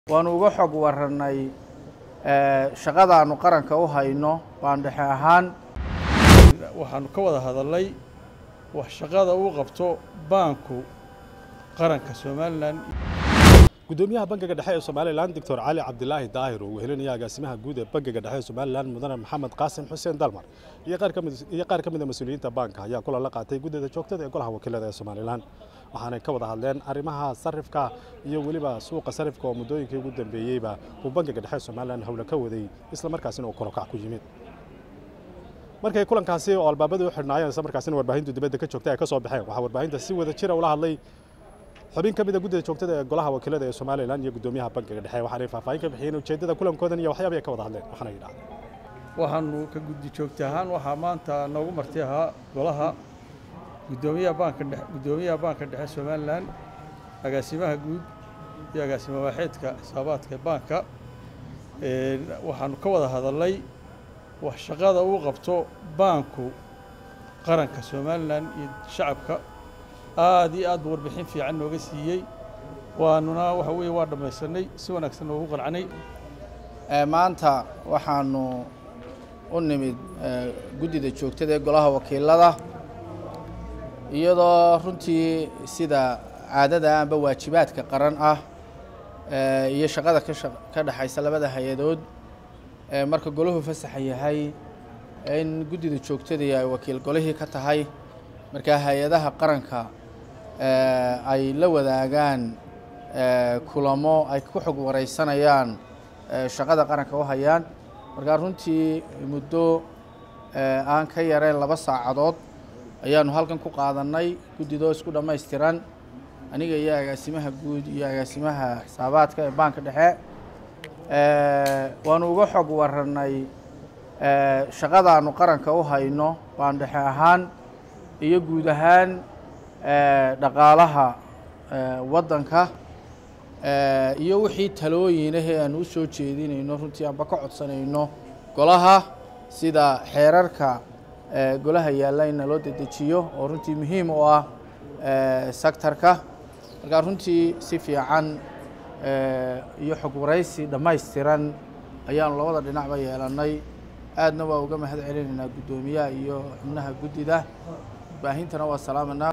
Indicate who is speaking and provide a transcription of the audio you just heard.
Speaker 1: waanu uga xog waranay shaqada aanu qaranka u hayno baan dhexe ahaan
Speaker 2: waxaanu ka wada hadalay wax shaqada uu qabto baanku qaranka Soomaaliland
Speaker 3: gudoomiyaha bangiga dhexe ee Soomaaliland Dr. Ali Cabdilaahi Daahir oo wehelinaya agaasimaha guud ee bangiga dhexe ee Soomaaliland mudane Maxamed Qaasim Xuseen Dalmar iyo qaar ka mid ah mas'uuliyiinta banka ayaa kula la qaatay gudida joogtada ee golaha wakiilada ee Soomaaliland waxaana ka wada hadleen arrimaha sarifka iyo waliba suuqa sarifka oo muddooyinkii ugu dambeeyayba uu bangiga dhexe ee Soomaaliland hawla ka waday isla markaasina uu korokac ku yimid markay kulankaasi oo albaabadu u xidhnaayeen isla markaasina warbaahintu dibadda ka joogtay ay ka soo baxeen waxa warbaahinta si wada jir ula hadlay xubin ka mid ah gudida joogtada ee golaha wakiilada ee Soomaaliland iyo gudoomiyaha bangiga dhexe waxaanay faahfaahin ka bixiyeen ujeedada kulankoodan iyo waxyaabaha ay ka wada hadleen waxaana yiraahdeen
Speaker 2: waxaanu ka gudi joogta ahaan waxa maanta noogu martay ahaa golaha gudoomiyaha banka dhexe Soomaaliland agaasimaha guud iyo agaasimaha waaxidka xisaabaadka banka waxaanu ka wada hadalay wax shaqada uu qabto baanku qaranka Soomaaliland iyo shacabka aad warbixin fiican nooga siiyay waanuna waxa weeye waa dhamaysanay si wanaagsan ugu qanacnay
Speaker 1: maanta waxaanu u nimid gudida joogtada ee golaha wakiilada iyadoo runtii sida caadada amba waajibaadka qaran ah iyo shaqada ka dhaxaysa labada hay'adood marka golahu fasax yahay in gudida joogtada ay wakiil golihii ka tahay marka hay'adaha qaranka ay la wadaagaan kulamo ay ku xog wareysanayaan shaqada qaranka u hayaan marka runtii muddo aan ka yareen 2 saacadood ayaanu halkan ku qaadanay gudidoo isku dhameystiran aniga iyo agaasimaha guud iyo agaasimaha xisaabaadka ee banka dhexe waanu uga xog waranay shaqada aanu qaranka u hayno baan dhexe ahaan iyo guud ahaan dhaqaalaha waddanka iyo wixii talooyin ah ee aan u soo jeedinayno runtii aan ka codsanayno golaha sida xeerarka golaha yaalla in loo dedejiyo oo runtii muhiim u ah sektorka marka runtii si fiican iyo xog wareysi dhameystiran ayaanu labada dhinacba yeelanay aadna waa uga mahad celinaynaa gudoomiyaha iyo xubnaha gudida baahintana waa salaamana